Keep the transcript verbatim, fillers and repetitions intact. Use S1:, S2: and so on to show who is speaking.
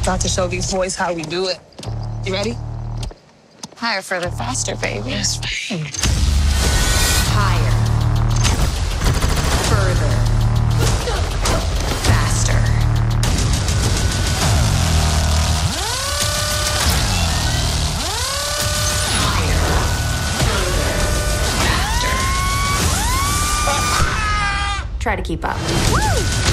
S1: About to show these boys how we do it. You ready? Higher, further, faster, baby. Yes, babe.
S2: Higher. Further. Faster. Higher. Further. Faster. Try to keep up. Woo!